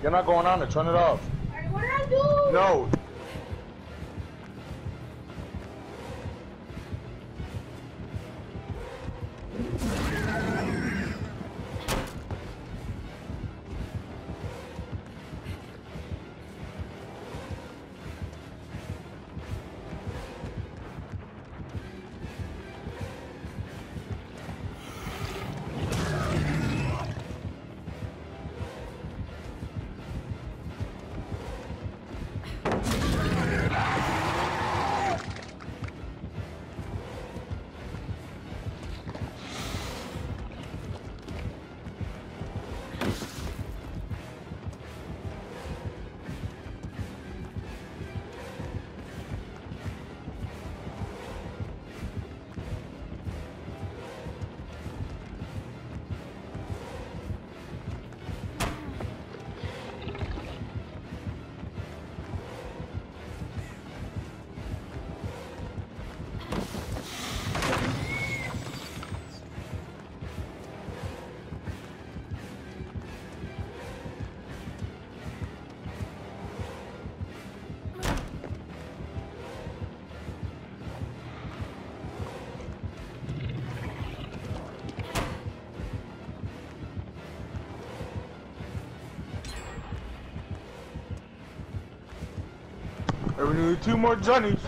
They're not going on it. Turn it off. What did I do? No. We need 2 more Johnnies.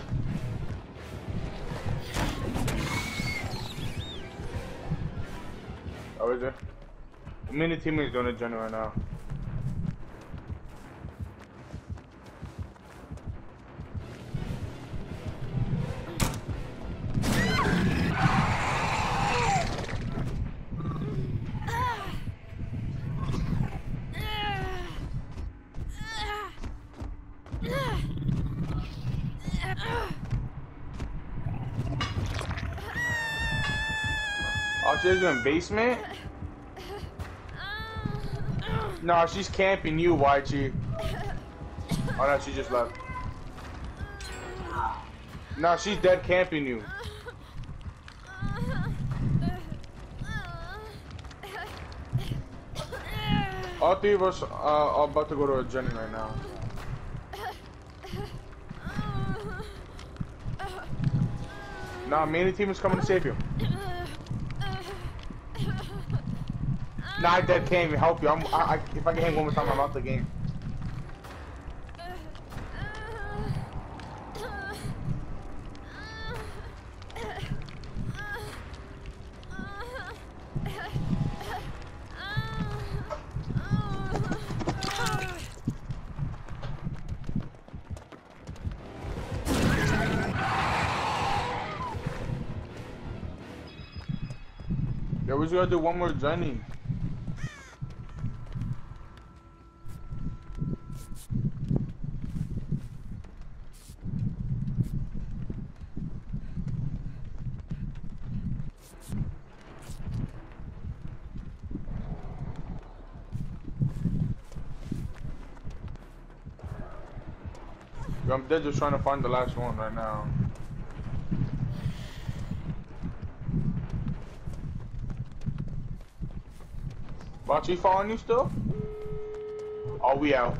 Oh, is there? How many teammates doing a Johnny right now? Oh, she's in the basement? No, she's camping you, Waichi. Oh no, she just left. No, she's dead camping you. All 3 of us are about to go to a Jenny right now. Nah, main team is coming to save you. Nah, I dead can't even help you. If I can hang one more time, I'm out the game. Yeah, we just gotta do one more Jenny. I'm dead just trying to find the last one right now. Bachi following you still? Oh, we out.